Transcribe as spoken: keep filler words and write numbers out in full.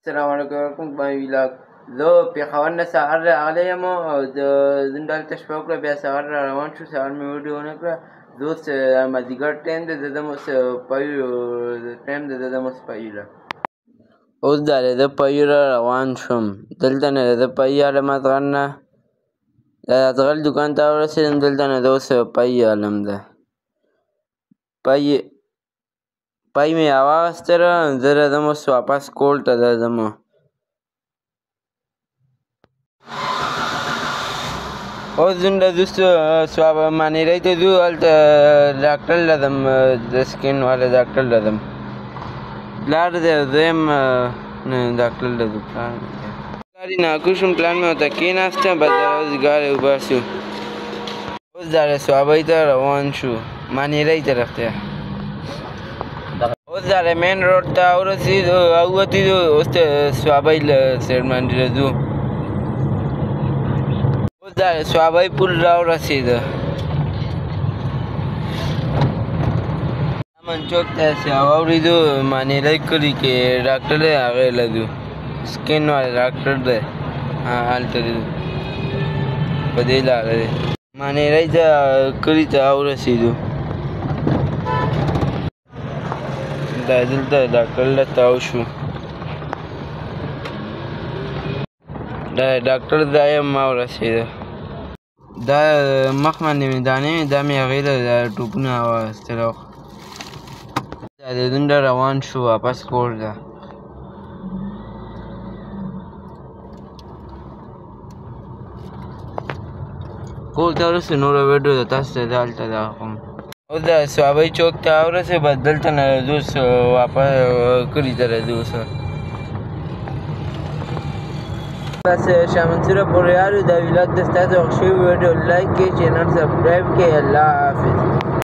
السلام علیکم باندې ویلاګ زه پېښور نه سهار راغلی یم او د زه دلته شپه وکړه بیا سهار را روان شو سهار مې ویډیو ونه کړه زه اوس مازدیګر ټایم دی زه ځم اوس پایو ټایم دی زه ځم اوس پایو له اوس دا دی زه پایو را روان شوم دلته نه زه پایي عالم اصغر نه د اصغر دوکان ته ورسېدم دلته نه زه اوس پایي عالم ده پایي پای مې راواخیستله زه راځم اوس واپس کور ته راځم اوس زموږ ځو سواب مانیرۍ ته ځو هلته ډاکټر له ځم د سکین والا ډاکټر له ځم پلار دی زه یم ډاکټر له ځو پلار ګاډي ناکو شوم پلار مې ورته کېناستم بس اوس ګاډی وباسو اوس دا سوابۍ ته روان شو مانیرۍ طرف ته اوس دا مین روډ ته ورسېدو ووتېدو اوس سوابۍ له سید منډي له ځو اوس دا سوابۍ پل راورسېده امن چوک ته چې واورېدو مانیرۍ کلي کې ډاکټر دی هغې له ځو سکین والا ډاکټر دی هلته ځو په دې لاره دی مانیرۍ ته کلي ته ورسېدو دا دلته ډاکټر له تاو شو دا ډاکټر دا یم ما ورسېده دا مخ باندې مې دانې وې دا مې هغې له ټوپونه واخیستله دا د دونډه روان شو واپس کور ته کور ته ورسېدو نوره ویډیو ده تاسو ته زه هلته دا ښیم اوس د سوابۍ چوک ته ورسېد بس دلته نه راځو اوس واپس کلي ته راځو اوس بس شاه منصوره پورې یار دا ویلاګ د ستاسو خوښ شوي ویډیو لایک کړئ چینل سبسکرایب کړئ الله حافظ